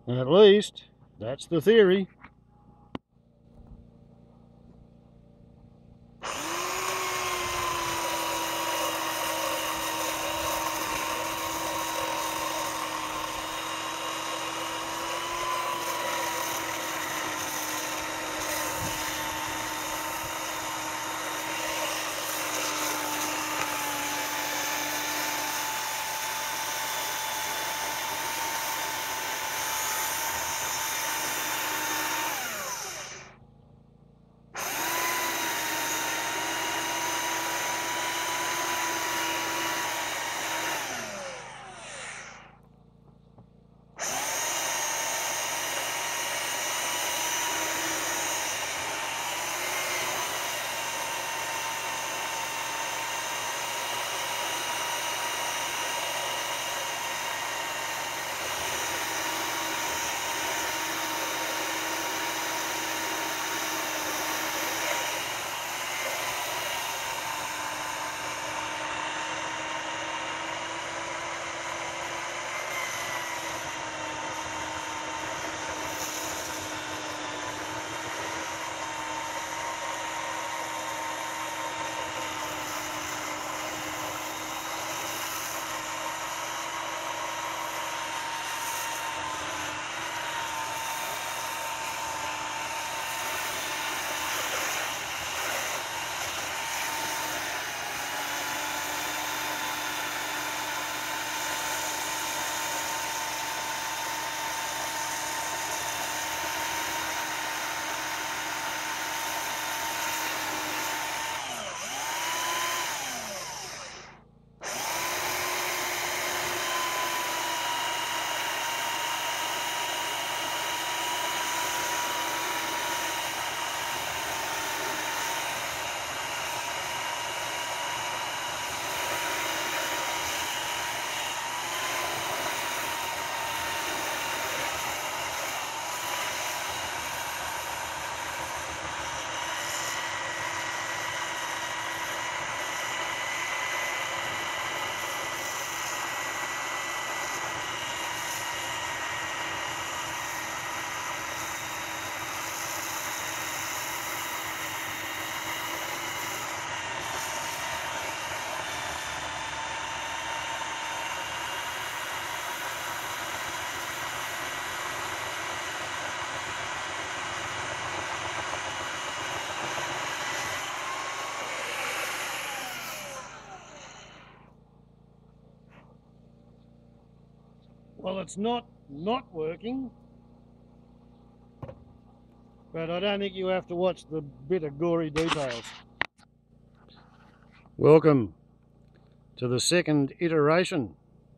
At least, that's the theory. Well, it's not working, but I don't think you have to watch the bit of gory details. Welcome to the second iteration.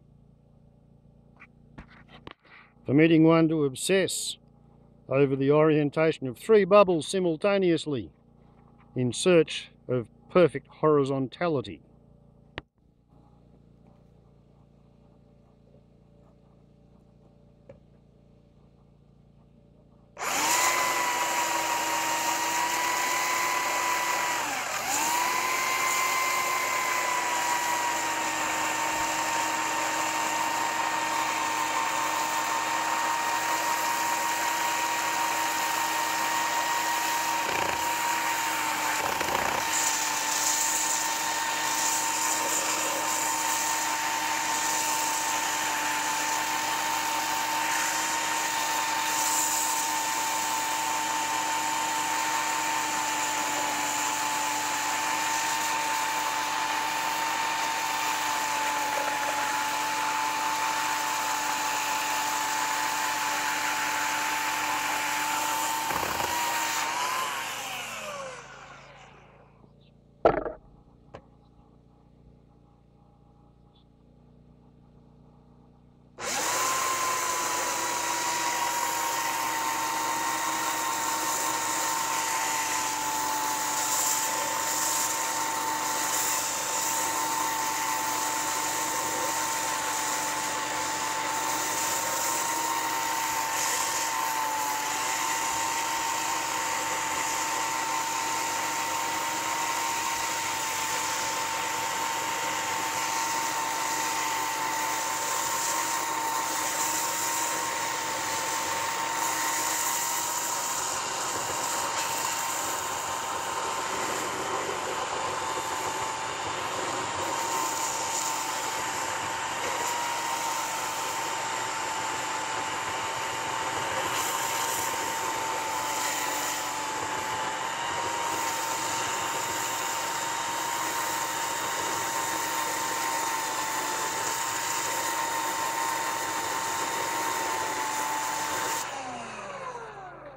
Permitting one to obsess over the orientation of 3 bubbles simultaneously in search of perfect horizontality.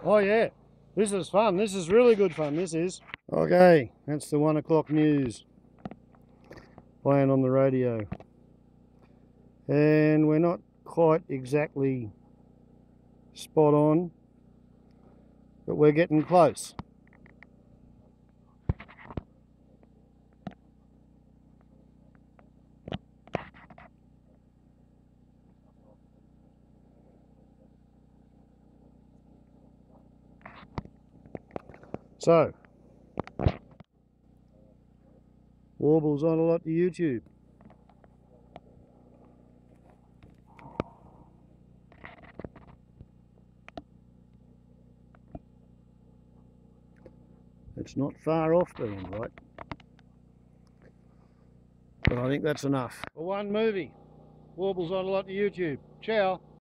Oh yeah, this is fun. This is really good fun, this is. Okay, that's the 1 o'clock news playing on the radio. And we're not quite exactly spot on, but we're getting close. So, warbles on a lot to YouTube. It's not far off being right, but I think that's enough. For one movie, warbles on a lot to YouTube. Ciao.